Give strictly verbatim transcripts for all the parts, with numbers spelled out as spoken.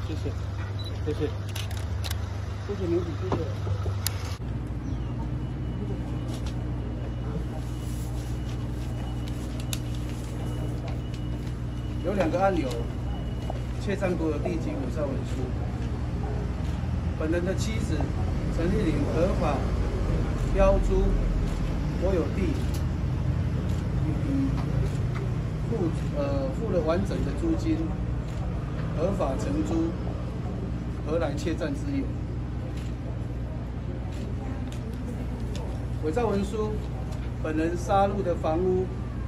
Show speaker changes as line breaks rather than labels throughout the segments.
谢谢，谢谢，谢谢刘总，谢谢。有两个案由，窃占国有地及伪造文书。本人的妻子陈丽玲合法标租国有地，嗯，付呃付了完整的租金，合法承租，何来窃占之有？伪造文书，本人杀入的房屋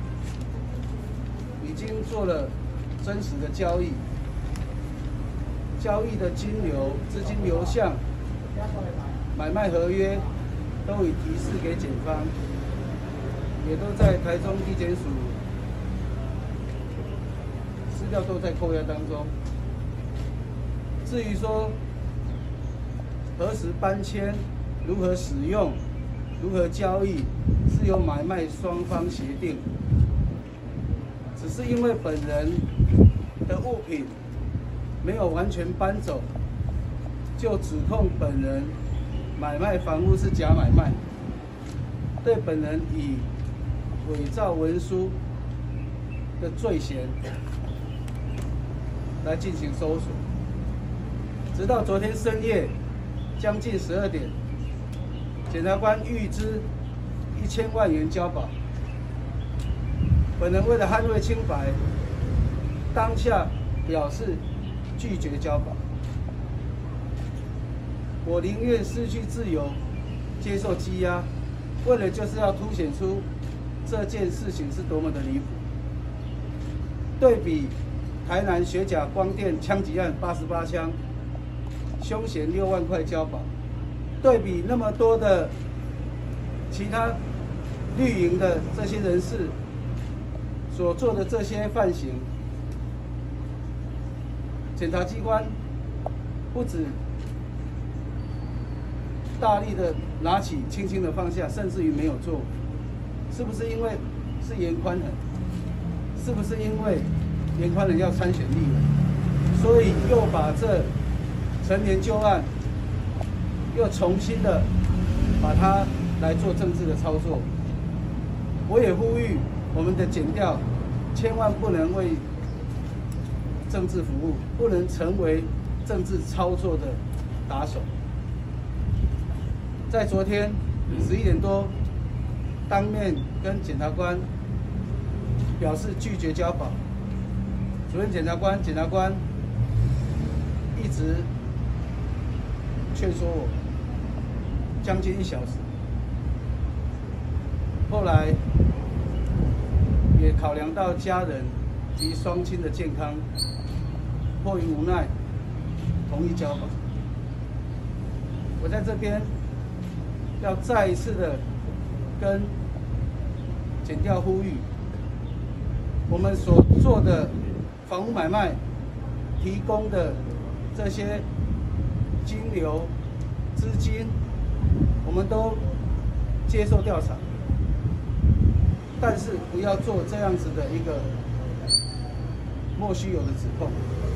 已经做了真实的交易。 交易的金流、资金流向、买卖合约都已提示给检方，也都在台中地检署资料都在扣押当中。至于说何时搬迁、如何使用、如何交易，是由买卖双方协定。只是因为本人的物品 没有完全搬走，就指控本人买卖房屋是假买卖，对本人以伪造文书的罪嫌来进行搜索。直到昨天深夜将近十二点，检察官预支一千万元交保。本人为了捍卫清白，当下表示 拒绝交保，我宁愿失去自由，接受羁押，为了就是要凸显出这件事情是多么的离谱。对比台南学甲光电枪击案八十八枪，凶嫌六万块交保，对比那么多的其他绿营的这些人士所做的这些犯行。 检察机关不止大力的拿起，轻轻的放下，甚至于没有做，是不是因为是严宽仁？是不是因为严宽仁要参选立委，所以又把这陈年旧案又重新的把它来做政治的操作？我也呼吁我们的检调千万不能为 政治服务不能成为政治操作的打手。在昨天十一点多，当面跟检察官表示拒绝交保。主任检察官、检察官一直劝说我将近一小时，后来也考量到家人及双亲的健康。 迫于无奈，同意交保。我在这边要再一次的跟检调呼吁，我们所做的房屋买卖提供的这些金流、资金，我们都接受调查，但是不要做这样子的一个莫须有的指控。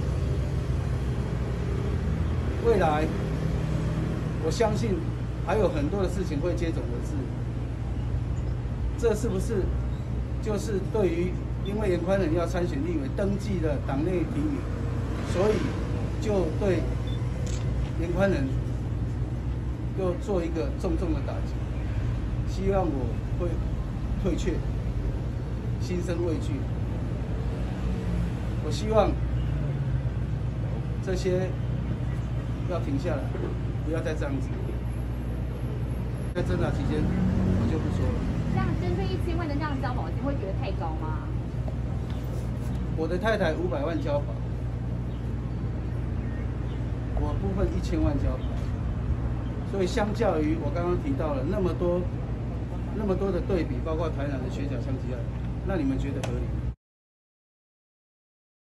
未来，我相信还有很多的事情会接踵而至。这是不是就是对于因为严宽仁要参选立委登记的党内提名，所以就对严宽仁又做一个重重的打击？希望我会退却，心生畏惧。我希望这些 要停下来，不要再这样子。在侦查期间，我就不说了。
这样针对一千万的这样交保金，会觉得太高吗？
我的太太五百万交保，我部分一千万交保，所以相较于我刚刚提到了那么多、那么多的对比，包括台南的学甲枪击案，那你们觉得合理？